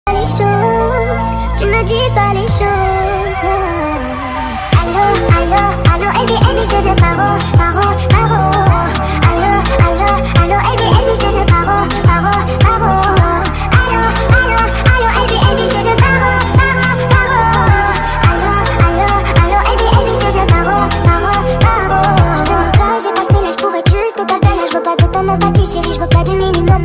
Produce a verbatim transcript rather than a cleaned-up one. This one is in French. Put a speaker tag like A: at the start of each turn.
A: Les choses, tu ne dis pas les choses. Allô, allô, allô, Eddie, Eddie, je te paro, paro, paro.